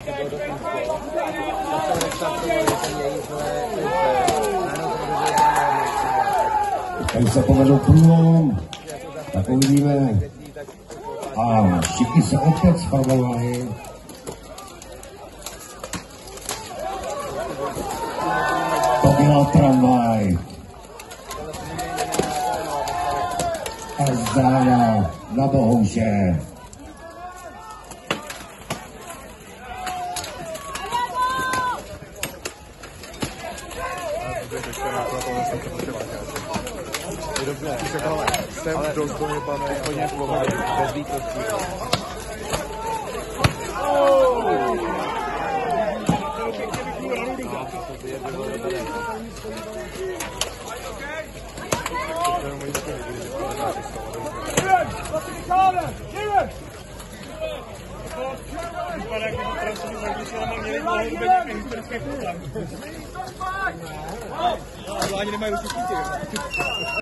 Tady se povedl průlom, tak uvidíme. A všichni se opět sformovali. To byla tramvaj. A záda na Bohouše. Jsem dost dojebaný, hodně v pohodě, bez výkostí. Ani nemají už